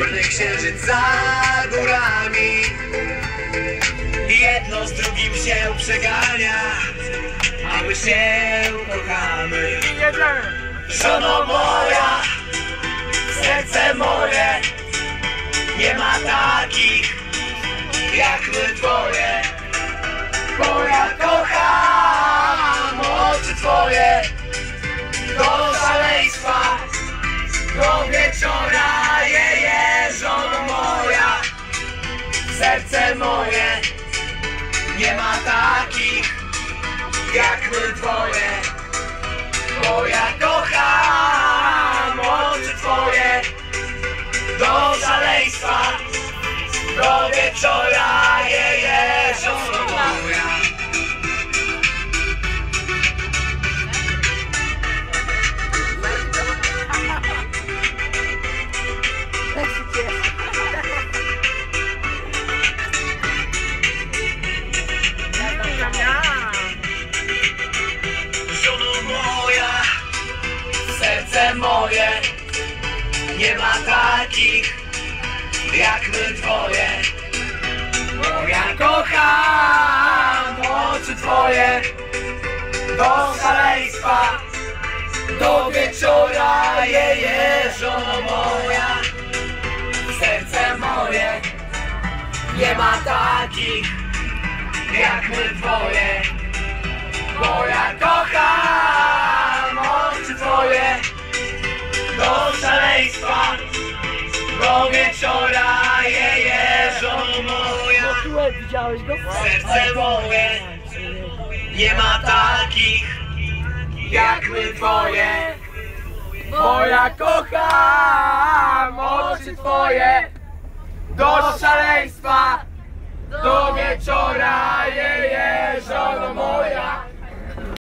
Srebrny księżyc za górami, jedno z drugim się przegania, a my się kochamy. Żono moja, serce moje, nie ma takich jak my twoje, bo ja kocham oczy twoje do szaleństwa, do wieczora, żono moja, serce moje, nie ma takich jak my twoje, bo ja kocham oczy twoje do szaleństwa, do wieczora, żono moja. Żono moja, serce moje, nie ma takich jak my twoje, bo ja kocham oczy twoje do szaleństwa, do wieczora, żono moja, serce moje, nie ma takich jak my twoje, bo ja kocham oczy twoje do szaleństwa, do wieczora, żono moja. Widziałeś go? Serce moje, nie ma takich jak my twoje, bo ja kocham oczy twoje do szaleństwa,